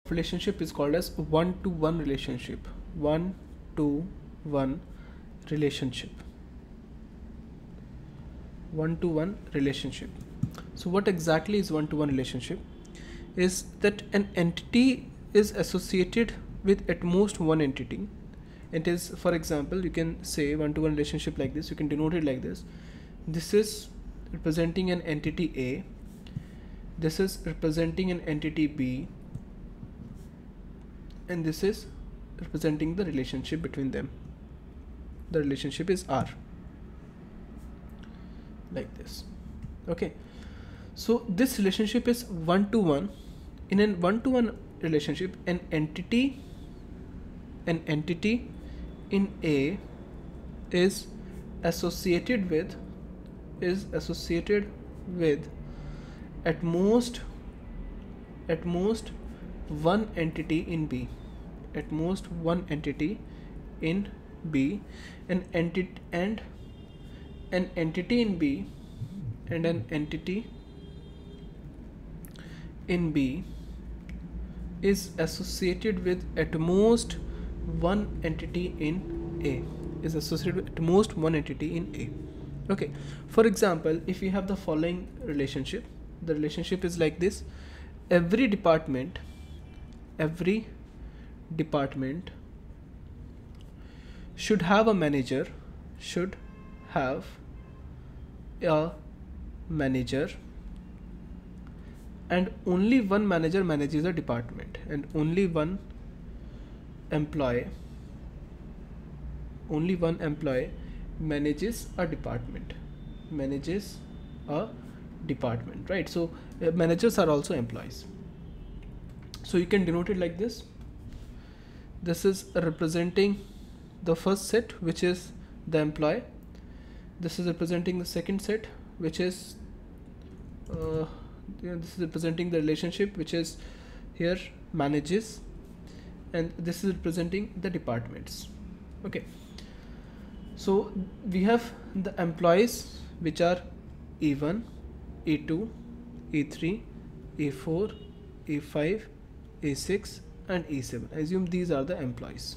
relationship is called as one-to-one relationship. One-to-one relationship. One-to-one relationship. So what exactly is one-to-one relationship? Is that an entity is associated with at most one entity. It is, for example, you can say one-to-one relationship like this. You can denote it like this. This is representing an entity A. This is representing an entity B. And this is representing the relationship between them. The relationship is R. Like this. Okay. So this relationship is one-to-one. In a one-to-one relationship, an entity in A is associated with at most one entity in B. At most one entity in B. An entity in B and an entity in B is associated with at most one entity in A. Is associated with at most one entity in A. Okay. For example, if you have the following relationship, the relationship is like this. Every department should have a manager. And only one manager manages a department, and only one employee manages a department. Right? So managers are also employees. So you can denote it like this. This is representing the first set, which is the employee. This is representing the second set, which is this is representing the relationship, which is here manages, and this is representing the departments. Okay. So we have the employees, which are E1, E2, E3, E4, E5, E6 and E7. Assume these are the employees.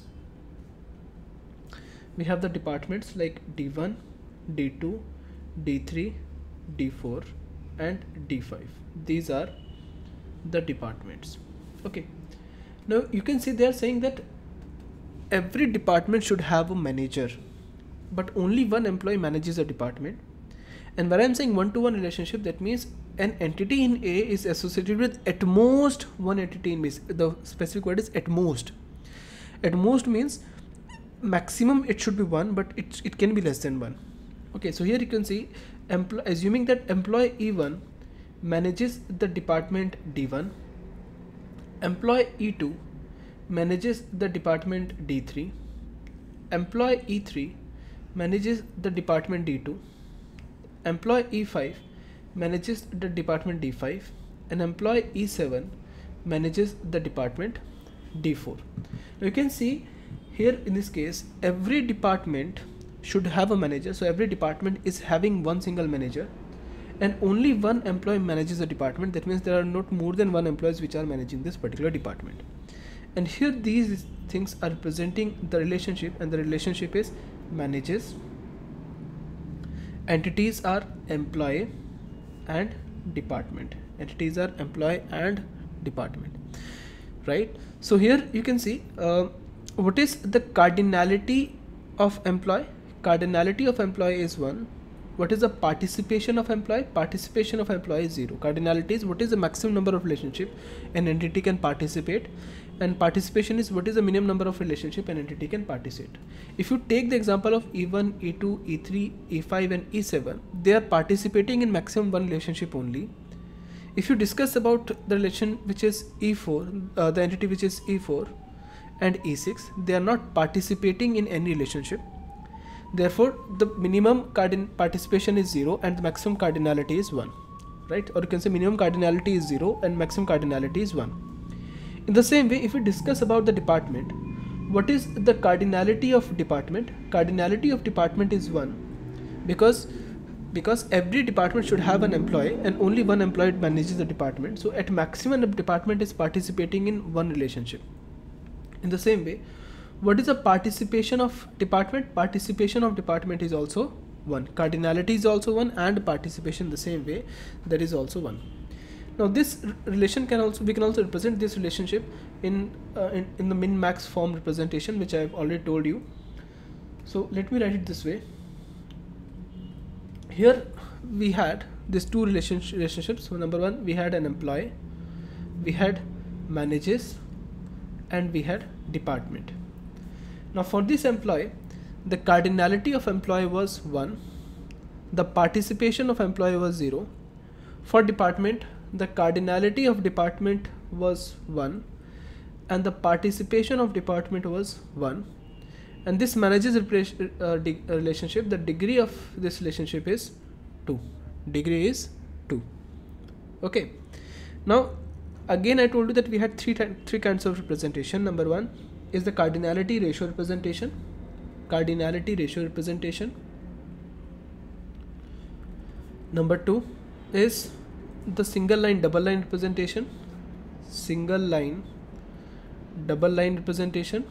We have the departments like D1, D2, D3, D4 and D5. These are the departments. Okay. Now you can see they are saying that every department should have a manager, but only one employee manages a department. And when I'm saying one-to-one relationship, that means an entity in A is associated with at most one entity in B. The specific word is at most. At most means maximum it should be one, but it can be less than one. Okay, so here you can see assuming that employee E1 manages the department D1, employee E2 manages the department D3, employee E3 manages the department D2, employee E5 manages the department D5, and employee E7 manages the department D4. Now you can see here in this case every department should have a manager, so every department is having one single manager, and only one employee manages a department. That means there are not more than one employees which are managing this particular department. And here these things are representing the relationship, and the relationship is manages. Entities are employee and department. Entities are employee and department, right? So here you can see what is the cardinality of employee. Cardinality of employee is 1. What is the participation of employee? Participation of employee is 0. Cardinality is what is the maximum number of relationship an entity can participate, and participation is what is the minimum number of relationship an entity can participate. If you take the example of E1, E2, E3, E5 and E7, they are participating in maximum one relationship only. If you discuss about the relation which is E4, the entity which is E4 and E6, they are not participating in any relationship. Therefore, the minimum participation is 0 and the maximum cardinality is 1, right? Or you can say minimum cardinality is 0 and maximum cardinality is 1. In the same way, if we discuss about the department, what is the cardinality of department? Cardinality of department is 1, because because every department should have an employee and only one employee manages the department. So at maximum, the department is participating in one relationship. In the same way, what is the participation of department? Participation of department is also 1. Cardinality is also 1, and participation the same way, that is also 1. Now this relation we can also represent this relationship in the min-max form representation, which I have already told you. So let me write it this way. Here we had these two relationships. So number 1, we had an employee, we had manages, and we had department. Now for this employee, the cardinality of employee was 1, the participation of employee was 0. For department, the cardinality of department was 1 and the participation of department was 1. And this manages relationship, the degree of this relationship is 2. Degree is 2. Okay. Now again I told you that we had three kinds of representation. Number 1 is the cardinality ratio representation. Cardinality ratio representation. Number 2 is the single line double line representation. Single line double line representation.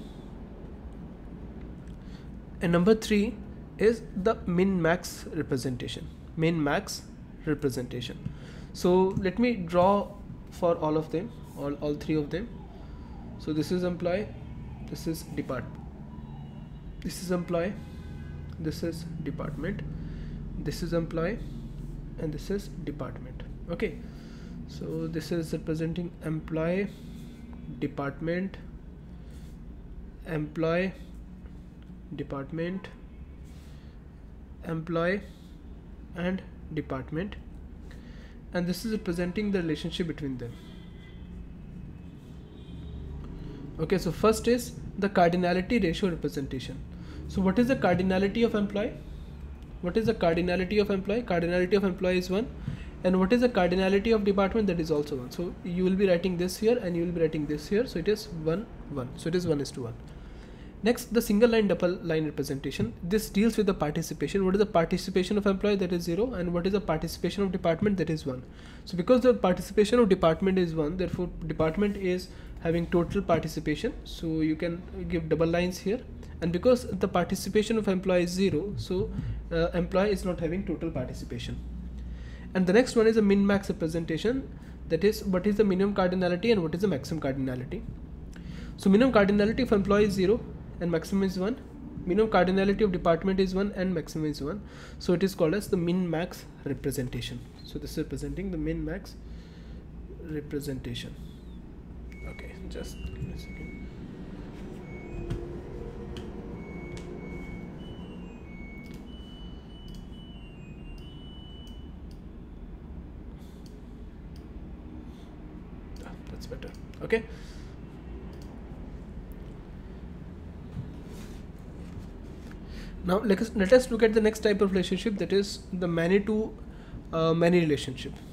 And number 3 is the min max representation. Min max representation. So let me draw for all of them, all three of them. So this is employee, this is department, this is employee, this is department, this is employee, and this is department. Okay, so this is representing employee, department, employee, department, employee, and department, and this is representing the relationship between them. Okay, so first is the cardinality ratio representation. So what is the cardinality of employee? What is the cardinality of employee? Cardinality of employee is 1. And what is the cardinality of department? That is also 1. So you will be writing this here and you will be writing this here. So it is 1, 1. So it is 1:1. Next, the single line double line representation. This deals with the participation. What is the participation of employee? That is 0. And what is the participation of department? That is 1. So because the participation of department is 1, therefore department is having total participation. So you can give double lines here. And because the participation of employee is 0, so employee is not having total participation. And the next one is a min-max representation. That is, what is the minimum cardinality and what is the maximum cardinality. So minimum cardinality of employee is 0 and maximum is 1. Minimum cardinality of department is 1 and maximum is 1. So it is called as the min-max representation. So this is representing the min-max representation. Okay, just give me a second. That's better. Okay. Now let us look at the next type of relationship, that is the many to many relationship.